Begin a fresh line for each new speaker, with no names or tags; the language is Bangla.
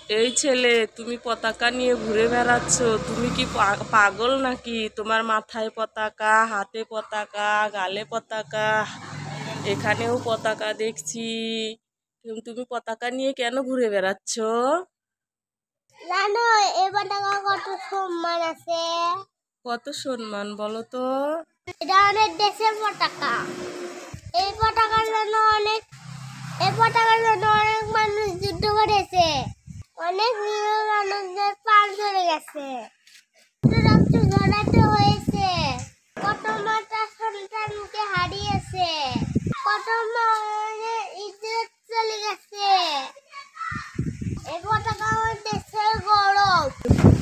এই ছেলে, তুমি পতাকা নিয়ে ঘুরে বেড়াচ্ছ, তুমি কি পাগল নাকি? তোমার মাথায় পতাকা, হাতে পতাকা, গালে পতাকা, এখানেও পতাকা দেখছি। তুমি পতাকা নিয়ে কেন ঘুরে বেড়াচ্ছ?
জানো এই পতাকা কত সম্মান আছে?
কত সম্মান বলো তো?
এটা অনেক দেশের পতাকা। এই পতাকার জন্য অনেক মানুষ যুদ্ধ করেছে। অনেক নিরীহ মানুষদের প্রাণ চলে গেছে, রক্ত ঝরাতে হয়েছে, কত মাতা সন্তানকে হারিয়েছে, কত মায়ের ইজ্জত চলে গেছে। এই পতাকা আমার দেশের গৌরব।